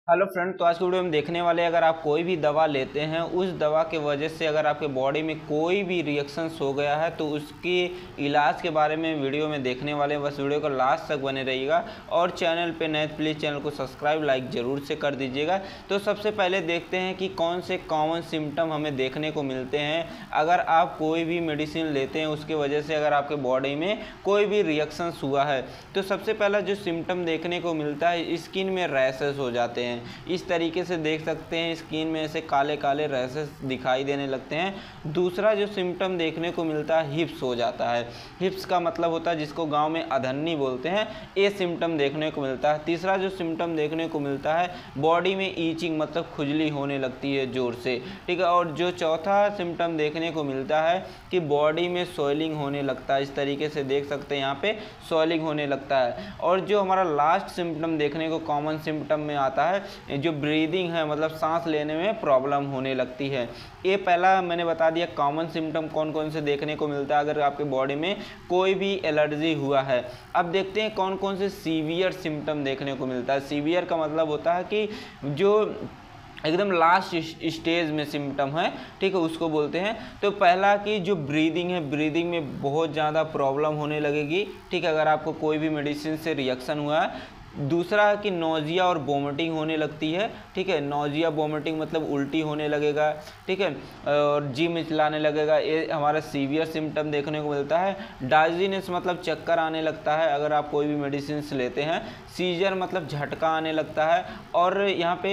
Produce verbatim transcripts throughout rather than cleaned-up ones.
Hello friend, तो आज की वीडियो में देखने वाले अगर आप कोई भी दवा लेते हैं, उस दवा के वजह से अगर आपके बॉडी में कोई भी रिएक्शंस हो गया है तो उसके इलाज के बारे में वीडियो में देखने वाले हैं। बस वीडियो को लास्ट तक बने रहिएगा और चैनल पे नए प्लीज़ चैनल को सब्सक्राइब लाइक ज़रूर से कर दीजिएगा। तो सबसे पहले देखते हैं कि कौन से कॉमन सिम्टम हमें देखने को मिलते हैं अगर आप कोई भी मेडिसिन लेते हैं उसके वजह से अगर आपके बॉडी में कोई भी रिएक्शंस हुआ है। तो सबसे पहला जो सिम्टम देखने को मिलता है, स्किन में रैशेस हो जाते हैं। इस तरीके से देख सकते हैं स्किन में ऐसे काले काले रैशेस दिखाई देने लगते हैं। दूसरा जो सिम्टम देखने को मिलता है, हिप्स हो जाता है। हिप्स का मतलब होता है जिसको गांव में अधन्नी बोलते हैं, ये सिम्टम देखने को मिलता है। तीसरा जो सिम्टम देखने को मिलता है, बॉडी में ईचिंग मतलब खुजली होने लगती है ज़ोर से, ठीक है। और जो चौथा सिम्टम देखने को मिलता है कि बॉडी में स्वेलिंग होने लगता है। इस तरीके से देख सकते हैं यहाँ पे स्वेलिंग होने लगता है। और जो हमारा लास्ट सिम्टम देखने को कॉमन सिम्टम में आता है, जो ब्रीदिंग है मतलब सांस लेने में प्रॉब्लम होने लगती है। ये पहला मैंने बता दिया कॉमन सिम्टम कौन कौन से देखने को मिलता है अगर आपके बॉडी में कोई भी एलर्जी हुआ है। अब देखते हैं कौन कौन से सीवियर सिम्टम देखने को मिलता है। सीवियर का मतलब होता है कि जो एकदम लास्ट स्टेज में सिम्टम है, ठीक है, उसको बोलते हैं। तो पहला कि जो ब्रीदिंग है, ब्रीदिंग में बहुत ज़्यादा प्रॉब्लम होने लगेगी, ठीक है, अगर आपको कोई भी मेडिसिन से रिएक्शन हुआ है। दूसरा है कि नोजिया और वोमिटिंग होने लगती है, ठीक है। नोजिया वोमिटिंग मतलब उल्टी होने लगेगा, ठीक है, और जी मिचलाने लगेगा। ये हमारा सीवियर सिम्टम देखने को मिलता है। डाइजीनेस मतलब चक्कर आने लगता है अगर आप कोई भी मेडिसिन लेते हैं। सीजर मतलब झटका आने लगता है। और यहाँ पे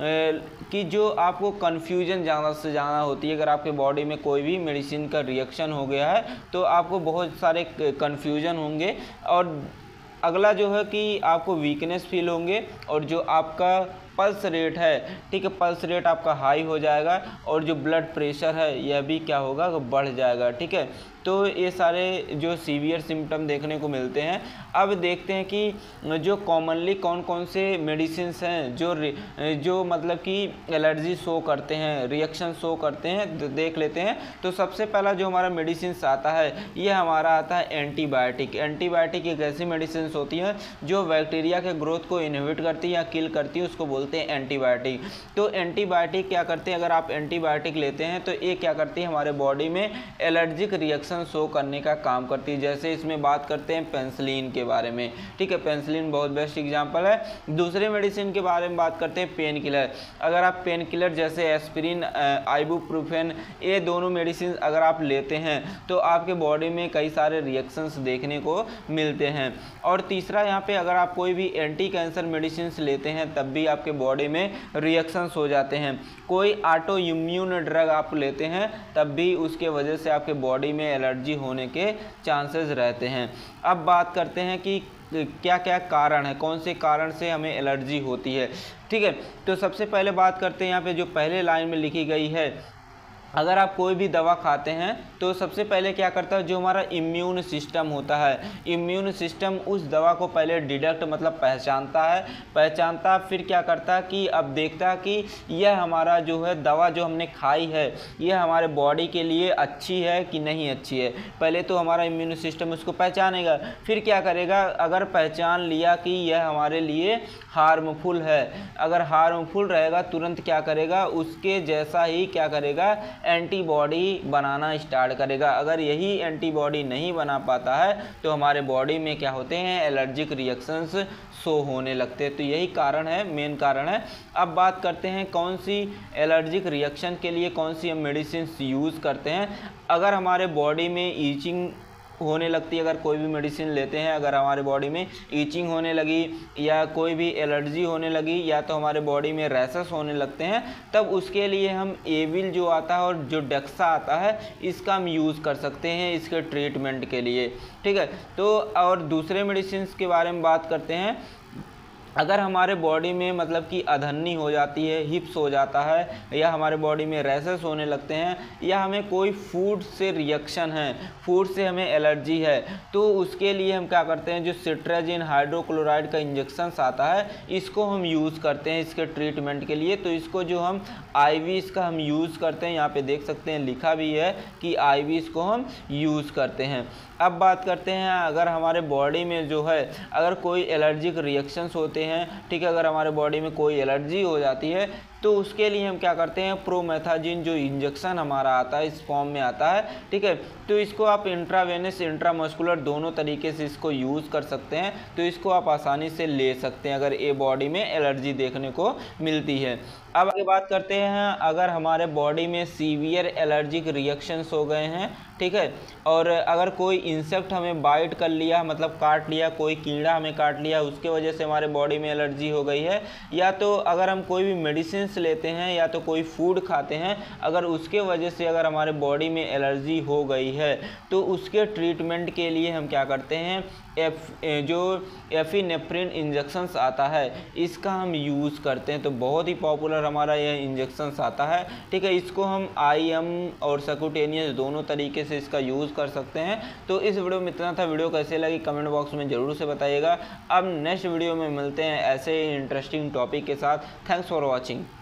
कि जो आपको कन्फ्यूजन ज़्यादा से ज़्यादा होती है अगर आपके बॉडी में कोई भी मेडिसिन का रिएक्शन हो गया है तो आपको बहुत सारे कन्फ्यूजन होंगे। और अगला जो है कि आपको वीकनेस फील होंगे और जो आपका पल्स रेट है, ठीक है, पल्स रेट आपका हाई हो जाएगा और जो ब्लड प्रेशर है यह भी क्या होगा, बढ़ जाएगा, ठीक है। तो ये सारे जो सीवियर सिम्टम देखने को मिलते हैं। अब देखते हैं कि जो कॉमनली कौन कौन से मेडिसिन्स हैं जो जो मतलब कि एलर्जी शो करते हैं, रिएक्शन शो करते हैं, देख लेते हैं। तो सबसे पहला जो हमारा मेडिसिन्स आता है ये हमारा आता है एंटीबायोटिक। एंटीबायोटिक एक ऐसी मेडिसिन्स होती है जो बैक्टीरिया के ग्रोथ को इनहिबिट करती है या किल करती है, उसको बोलते हैं एंटीबायोटिक। तो एंटीबायोटिक क्या करते हैं, अगर आप एंटीबायोटिक लेते हैं तो ये क्या करती है, हमारे बॉडी में एलर्जिक रिएक्शन शो करने का काम करती है। जैसे इसमें बात करते हैं पेंसिलिन के बारे में, ठीक है, पेंसिलिन बहुत बेस्ट एग्जांपल है। दूसरे मेडिसिन के बारे में बात करते हैं पेन किलर। अगर आप पेन किलर जैसे एस्पिरिन, आइबुप्रोफेन, ये दोनों मेडिसिन अगर आप लेते हैं तो आपके बॉडी में कई सारे रिएक्शंस देखने को मिलते हैं। और तीसरा यहाँ पे अगर आप कोई भी एंटी कैंसर मेडिसिन लेते हैं तब भी आपके बॉडी में रिएक्शंस हो जाते हैं। कोई ऑटो इम्यून ड्रग आप लेते हैं तब भी उसके वजह से आपके बॉडी में एलर्जी होने के चांसेस रहते हैं। अब बात करते हैं कि क्या क्या कारण है, कौन से कारण से हमें एलर्जी होती है, ठीक है। तो सबसे पहले बात करते हैं यहाँ पे जो पहले लाइन में लिखी गई है, अगर आप कोई भी दवा खाते हैं तो सबसे पहले क्या करता है, जो हमारा इम्यून सिस्टम होता है, इम्यून सिस्टम उस दवा को पहले डिटेक्ट मतलब पहचानता है पहचानता फिर क्या करता है कि अब देखता है कि यह हमारा जो है दवा जो हमने खाई है यह हमारे बॉडी के लिए अच्छी है कि नहीं अच्छी है। पहले तो हमारा इम्यून सिस्टम उसको पहचानेगा, फिर क्या करेगा, अगर पहचान लिया कि यह हमारे लिए हार्मफुल है, अगर हार्मफुल रहेगा तुरंत क्या करेगा, उसके जैसा ही क्या करेगा, एंटीबॉडी बनाना स्टार्ट करेगा। अगर यही एंटीबॉडी नहीं बना पाता है तो हमारे बॉडी में क्या होते हैं, एलर्जिक रिएक्शंस शो होने लगते हैं। तो यही कारण है, मेन कारण है। अब बात करते हैं कौन सी एलर्जिक रिएक्शन के लिए कौन सी हम मेडिसिन यूज़ करते हैं। अगर हमारे बॉडी में ईचिंग होने लगती है, अगर कोई भी मेडिसिन लेते हैं, अगर हमारे बॉडी में ईचिंग होने लगी या कोई भी एलर्जी होने लगी या तो हमारे बॉडी में रैशेस होने लगते हैं, तब उसके लिए हम एविल जो आता है और जो डेक्सा आता है इसका हम यूज़ कर सकते हैं इसके ट्रीटमेंट के लिए, ठीक है। तो और दूसरे मेडिसिन के बारे में बात करते हैं। अगर हमारे बॉडी में मतलब कि अधन्नी हो जाती है, हिप्स हो जाता है या हमारे बॉडी में रैशेस होने लगते हैं या हमें कोई फूड से रिएक्शन है, फूड से हमें एलर्जी है, तो उसके लिए हम क्या करते हैं, जो सिट्राजिन हाइड्रोक्लोराइड का इंजेक्शन आता है इसको हम यूज़ करते हैं इसके ट्रीटमेंट के लिए। तो इसको जो हम आईवी इसका हम यूज़ करते हैं, यहाँ पे देख सकते हैं लिखा भी है कि आईवी इसको हम यूज़ करते हैं। अब बात करते हैं अगर हमारे बॉडी में जो है अगर कोई एलर्जिक रिएक्शंस होते लेते हैं, ठीक है, अगर हमारे बॉडी में कोई एलर्जी हो जाती है तो उसके लिए हम क्या करते हैं, प्रोमेथाजिन जो इंजेक्शन हमारा आता है इस फॉर्म में आता है, ठीक है, तो इसको आप इंट्रावेनस इंट्रामस्कुलर दोनों तरीके से इसको यूज़ कर सकते हैं। तो इसको आप आसानी से ले सकते हैं अगर ये बॉडी में एलर्जी देखने को मिलती है। अब आगे बात करते हैं, अगर हमारे बॉडी में सीवियर एलर्जिक रिएक्शंस हो गए हैं, ठीक है, और अगर कोई इंसेक्ट हमें बाइट कर लिया, मतलब काट लिया, कोई कीड़ा हमें काट लिया, उसके वजह से हमारे बॉडी में एलर्जी हो गई है, या तो अगर हम कोई भी मेडिसिन लेते हैं या तो कोई फूड खाते हैं, अगर उसके वजह से अगर हमारे बॉडी में एलर्जी हो गई है तो उसके ट्रीटमेंट के लिए हम क्या करते हैं, एफ जो एफिनेफ्रिन इंजेक्शंस आता है इसका हम यूज़ करते हैं। तो बहुत ही पॉपुलर हमारा यह इंजेक्शंस आता है, ठीक है, इसको हम आई एम और सबक्यूटेनियस दोनों तरीके से इसका यूज़ कर सकते हैं। तो इस वीडियो में इतना था। वीडियो कैसे लगी कमेंट बॉक्स में ज़रूर से बताइएगा। अब नेक्स्ट वीडियो में मिलते हैं ऐसे इंटरेस्टिंग टॉपिक के साथ। Thanks for watching.